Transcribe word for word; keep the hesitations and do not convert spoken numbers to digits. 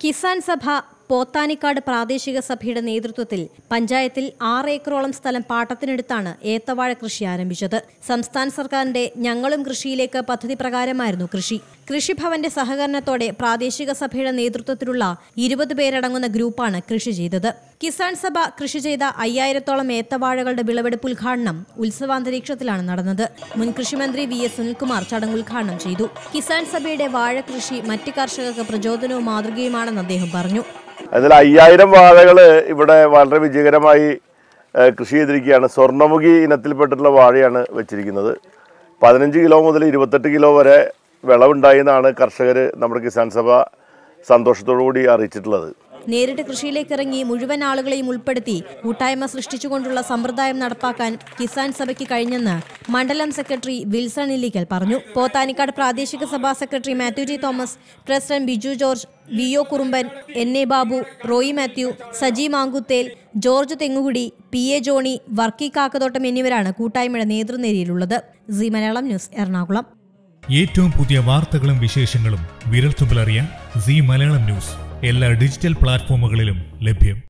കിസാൻ സഭ പോത്താനിക്കാട് പ്രാദേശിക സഭയുടെ നേതൃത്വത്തിൽ പഞ്ചായത്തിൽ ആറ് ഏക്കറോളം സ്ഥലം പാട്ടത്തിനെടുത്താണ് ഏത്തവാഴ കൃഷി ആരംഭിച്ചത്. സംസ്ഥാന സർക്കാരിന്റെ ഞങ്ങളും കൃഷിയിലേക്ക് പദ്ധതി പ്രകാരമായിരുന്നു കൃഷി. കൃഷിഭവന്റെ സഹകരണത്തോടെ പ്രാദേശിക സഭയുടെ നേതൃത്വത്തിലുള്ള ഇരുപത് പേരടങ്ങുന്ന ഗ്രൂപ്പാണ് കൃഷി ചെയ്തത്. കിസാൻ സഭ കൃഷി ചെയ്ത അയ്യായിരത്തോളം ഏത്തവാഴകളുടെ വിളവെടുപ്പ് ഉദ്ഘാടനം ഉത്സവാന്തരീക്ഷത്തിലാണ് നടന്നത്. മുൻ കൃഷിമന്ത്രി വി എസ് സുനിൽകുമാർ ചടങ്ങ് ഉദ്ഘാടനം ചെയ്തു. കിസാൻ സഭയുടെ വാഴ കൃഷി മറ്റ് കർഷകർക്ക് പ്രചോദനവും മാതൃകയുമാണെന്ന് അദ്ദേഹം പറഞ്ഞു. അതിൽ അയ്യായിരം വാഴകൾ ഇവിടെ വളരെ വിജയകരമായി കൃഷി ചെയ്തിരിക്കുകയാണ്. സ്വർണ്ണമുഖി ഇനത്തിൽപ്പെട്ടിട്ടുള്ള വാഴയാണ് വെച്ചിരിക്കുന്നത്. പതിനഞ്ച് കിലോ മുതൽ ഇരുപത്തെട്ട് കിലോ വരെ വിളവുണ്ടായി എന്നാണ് കർഷകർ നമ്മുടെ കിസാൻ സഭ സന്തോഷത്തോടു കൂടി അറിയിച്ചിട്ടുള്ളത്. നേരിട്ട് കൃഷിയിലേക്ക് ഇറങ്ങി മുഴുവൻ ആളുകളെയും ഉൾപ്പെടുത്തി കൂട്ടായ്മ സൃഷ്ടിച്ചുകൊണ്ടുള്ള സമ്പ്രദായം നടപ്പാക്കാൻ കിസാൻ സഭയ്ക്ക് കഴിഞ്ഞെന്ന് മണ്ഡലം സെക്രട്ടറി വിൽസൺ ഇല്ലിക്കൽ പറഞ്ഞു. പോത്താനിക്കാട് പ്രാദേശിക സഭാ secretary Mathew T Thomas, president Biju George, V O Kurumban, N A Babu, Roy Mathew, Saji Mankuthel, George Thengukudi, P A Johny, Varkey Kakkathottam എന്നിവരാണ് കൂട്ടായ്മയുടെ നേതൃനിരയിലുള്ളത്. C Malayalam news, Ernakulam. ഏറ്റവും പുതിയ വാർത്തകളും വിശേഷങ്ങളും വിരൽത്തുമ്പിലറിയാൻ സി മലയാളം ന്യൂസ് എല്ലാ ഡിജിറ്റൽ പ്ലാറ്റ്ഫോമുകളിലും ലഭ്യം.